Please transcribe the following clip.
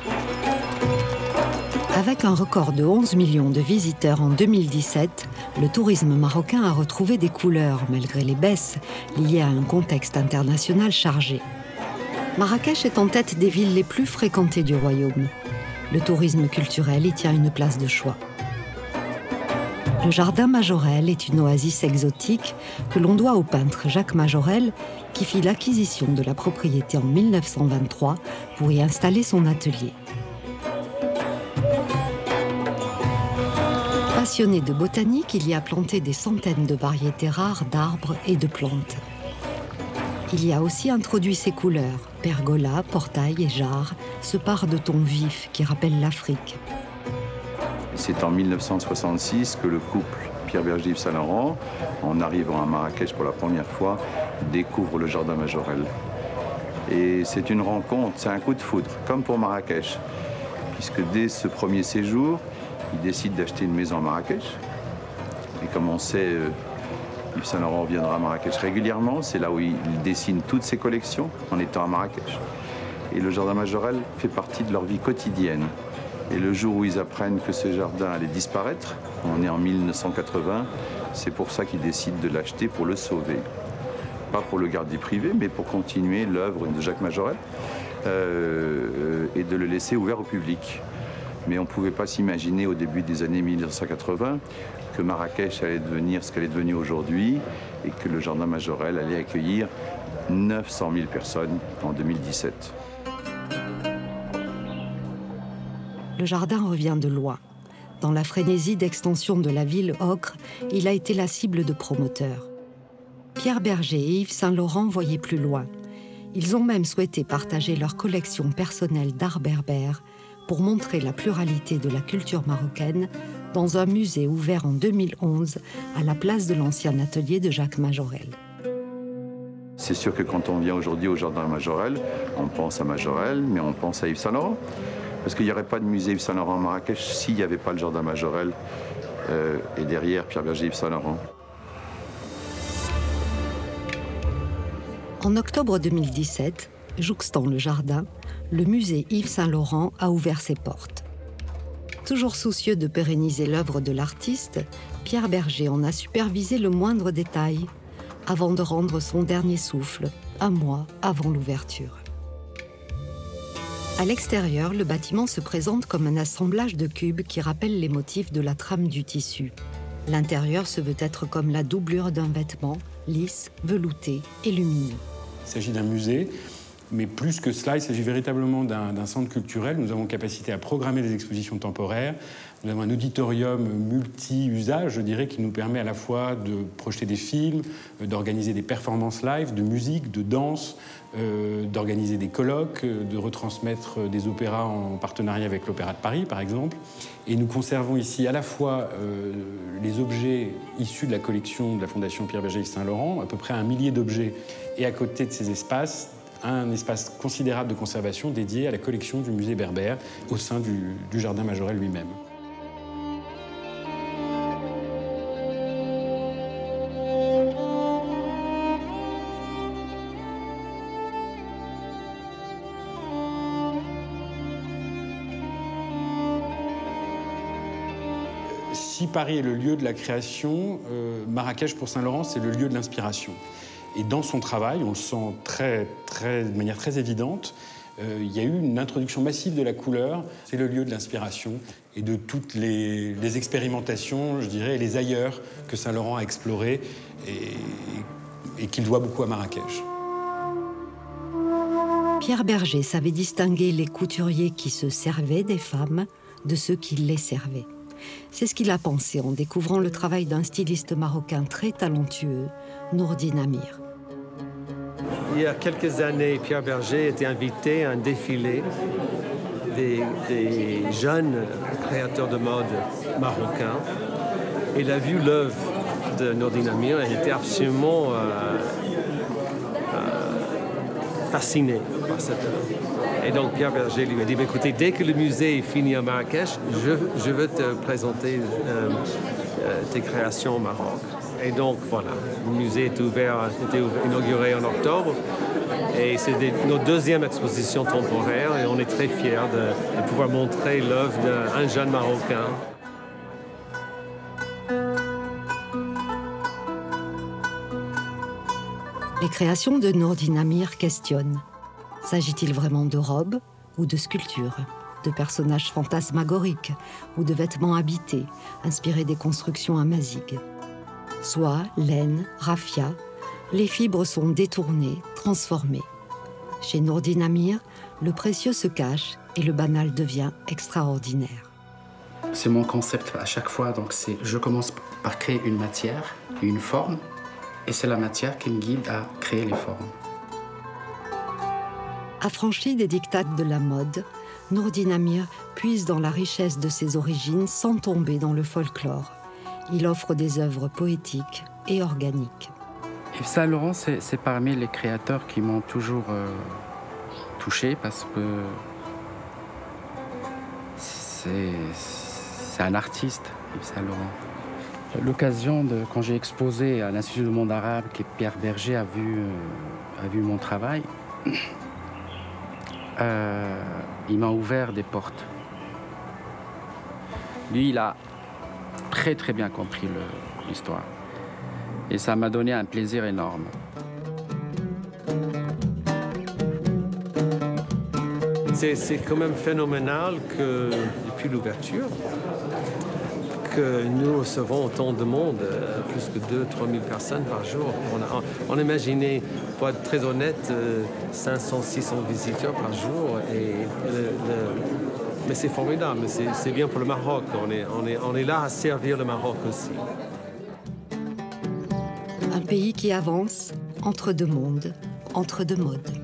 Avec un record de 11 millions de visiteurs en 2017, le tourisme marocain a retrouvé des couleurs malgré les baisses liées à un contexte international chargé. Marrakech est en tête des villes les plus fréquentées du royaume. Le tourisme culturel y tient une place de choix. Le jardin Majorelle est une oasis exotique que l'on doit au peintre Jacques Majorelle qui fit l'acquisition de la propriété en 1923 pour y installer son atelier. Passionné de botanique, il y a planté des centaines de variétés rares d'arbres et de plantes. Il y a aussi introduit ses couleurs, pergola, portail et jarre, ce part de tons vifs qui rappellent l'Afrique. C'est en 1966 que le couple Pierre Berger et Yves Saint Laurent, en arrivant à Marrakech pour la première fois, découvre le jardin Majorelle. Et c'est une rencontre, c'est un coup de foudre, comme pour Marrakech, puisque dès ce premier séjour, ils décident d'acheter une maison à Marrakech. Et comme on sait, Yves Saint Laurent viendra à Marrakech régulièrement. C'est là où il dessine toutes ses collections en étant à Marrakech. Et le jardin Majorelle fait partie de leur vie quotidienne. Et le jour où ils apprennent que ce jardin allait disparaître, on est en 1980, c'est pour ça qu'ils décident de l'acheter pour le sauver. Pas pour le garder privé, mais pour continuer l'œuvre de Jacques Majorelle et de le laisser ouvert au public. Mais on ne pouvait pas s'imaginer au début des années 1980 que Marrakech allait devenir ce qu'elle est devenue aujourd'hui et que le jardin Majorelle allait accueillir 900 000 personnes en 2017. Le jardin revient de loin. Dans la frénésie d'extension de la ville ocre, il a été la cible de promoteurs. Pierre Berger et Yves Saint Laurent voyaient plus loin. Ils ont même souhaité partager leur collection personnelle d'art berbère pour montrer la pluralité de la culture marocaine dans un musée ouvert en 2011 à la place de l'ancien atelier de Jacques Majorelle. C'est sûr que quand on vient aujourd'hui au jardin Majorelle, on pense à Majorelle, mais on pense à Yves Saint Laurent. Parce qu'il n'y aurait pas de musée Yves Saint Laurent à Marrakech s'il n'y avait pas le jardin Majorelle et derrière Pierre Berger et Yves Saint Laurent. En octobre 2017, jouxtant le jardin, le musée Yves Saint Laurent a ouvert ses portes. Toujours soucieux de pérenniser l'œuvre de l'artiste, Pierre Berger en a supervisé le moindre détail avant de rendre son dernier souffle, un mois avant l'ouverture. À l'extérieur, le bâtiment se présente comme un assemblage de cubes qui rappellent les motifs de la trame du tissu. L'intérieur se veut être comme la doublure d'un vêtement, lisse, velouté et lumineux. Il s'agit d'un musée, mais plus que cela, il s'agit véritablement d'un centre culturel. Nous avons capacité à programmer des expositions temporaires. Nous avons un auditorium multi-usage, je dirais, qui nous permet à la fois de projeter des films, d'organiser des performances live, de musique, de danse, d'organiser des colloques, de retransmettre des opéras en partenariat avec l'Opéra de Paris, par exemple. Et nous conservons ici à la fois les objets issus de la collection de la Fondation Pierre Berger et Saint Laurent, à peu près 1 millier d'objets, et à côté de ces espaces, un espace considérable de conservation dédié à la collection du musée berbère au sein du jardin Majorelle lui-même. Si Paris est le lieu de la création, Marrakech pour Saint Laurent, c'est le lieu de l'inspiration. Et dans son travail, on le sent de manière très évidente, il y a eu une introduction massive de la couleur. C'est le lieu de l'inspiration et de toutes les expérimentations, je dirais, et les ailleurs que Saint Laurent a explorés et qu'il doit beaucoup à Marrakech. Pierre Berger savait distinguer les couturiers qui se servaient des femmes de ceux qui les servaient. C'est ce qu'il a pensé en découvrant le travail d'un styliste marocain très talentueux, Nourdine Amir. Il y a quelques années, Pierre Berger était invité à un défilé des jeunes créateurs de mode marocains. Il a vu l'œuvre de Nourdine Amir et il était absolument fasciné par cette œuvre. Et donc Pierre Berger lui a dit, écoutez, dès que le musée est fini à Marrakech, je veux te présenter tes créations au Maroc. Et donc, voilà, le musée était inauguré en octobre. Et c'est notre deuxième exposition temporaire et on est très fiers de pouvoir montrer l'œuvre d'un jeune Marocain. Les créations de Nourdine Amir questionnent. S'agit-il vraiment de robes ou de sculptures, de personnages fantasmagoriques ou de vêtements habités, inspirés des constructions amazighes? Soie, laine, raffia, les fibres sont détournées, transformées. Chez Nourdine Amir, le précieux se cache et le banal devient extraordinaire. C'est mon concept à chaque fois, donc je commence par créer une matière, une forme, et c'est la matière qui me guide à créer les formes. Affranchi des dictates de la mode, Nourdine Amir puise dans la richesse de ses origines sans tomber dans le folklore. Il offre des œuvres poétiques et organiques. Yves Saint Laurent, c'est parmi les créateurs qui m'ont toujours touché parce que c'est un artiste, Yves Saint Laurent. L'occasion quand j'ai exposé à l'Institut du monde arabe, que Pierre Berger a vu mon travail, il m'a ouvert des portes. Lui, il a très très bien compris l'histoire. Et ça m'a donné un plaisir énorme. C'est quand même phénoménal que, depuis l'ouverture, que nous recevons autant de monde, plus que 2-3 000 personnes par jour. On imaginait, pour être très honnête, 500-600 visiteurs par jour. Mais c'est formidable, c'est bien pour le Maroc. On est là à servir le Maroc aussi. Un pays qui avance entre deux mondes, entre deux modes.